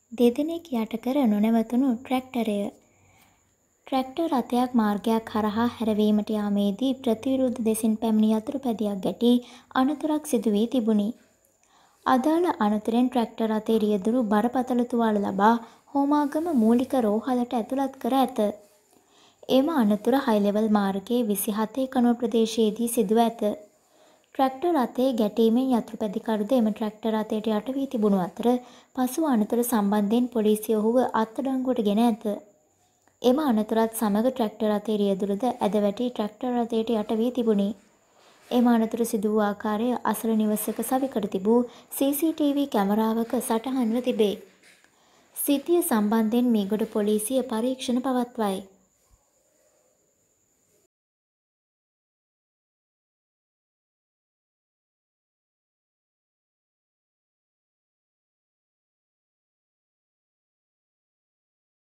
දෙදෙනෙක් යට කර නොනැවතුණු ට්‍රැක්ටරය. ට්‍රැක්ටර් රථයක් මාර්ගයක් හරහා හැරවීමට යාමේදී ප්‍රතිවිරුද්ධ දෙසින් පැමිණි යතුරුපැදියක් ගැටි අනතුරක් සිදු වී තිබුණි. අදාළ අනතුරෙන් ට්‍රැක්ටර් රථයේ රියදුරු බරපතල තුවාල ලබා හෝමාගම මූලික රෝහලට ඇතුළත් කර ඇත. එම අනතුර හයිලෙවල් මාර්ගයේ 27 කණුව ප්‍රදේශයේදී සිදුව ඇත. ට්‍රැක්ටර් රථයේ ගැටීමෙන් යතුරුපැදිකරුද එම ට්‍රැක්ටර් රථයට යට වී තිබුණු අතර පසුව අනතුර සම්බන්ධයෙන් පොලිසිය ඔහුව අත්අඩංගුවට ගෙන ඇත. එම අනතුරත් සමග ට්‍රැක්ටර් රථයේ රියදුරද ඇද වැටි ට්‍රැක්ටර් රථයට යට වී තිබුණි. එම අනතුර සිදු වූ ආකාරය අසල නිවසක සවිකර තිබූ CCTV කැමරාවක සටහන්ව තිබේ. සිද්ධිය සම්බන්ධයෙන් මීගොඩ පොලිසිය පරීක්ෂණ පවත්වයි.